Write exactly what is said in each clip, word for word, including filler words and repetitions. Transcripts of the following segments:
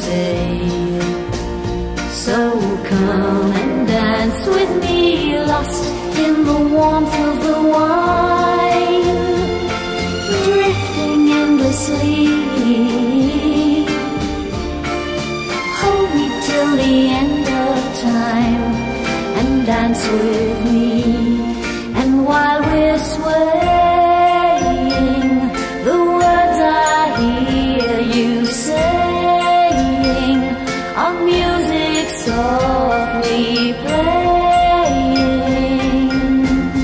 say. So come and dance with me, lost in the warmth of the wine, drifting endlessly. Hold me till the end of time and dance with me. And while we're swaying, the words I hear you saying are music softly playing.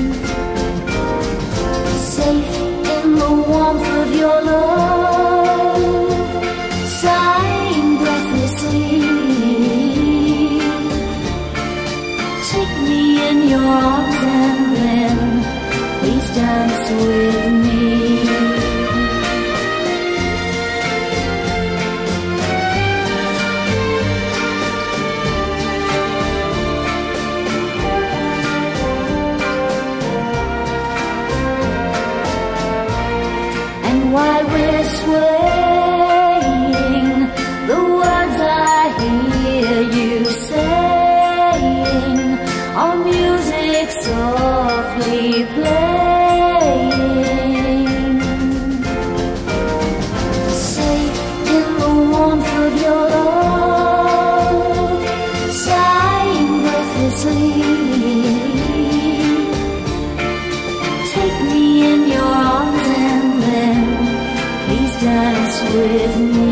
Safe in the warmth of your love, sighing breathlessly. Take me in your arms and then please dance with me. And while we're swaying, the words I hear you saying are music softly playing. Safe in the warmth of your love, sighing breathlessly. Take me in your arms and then please dance with me.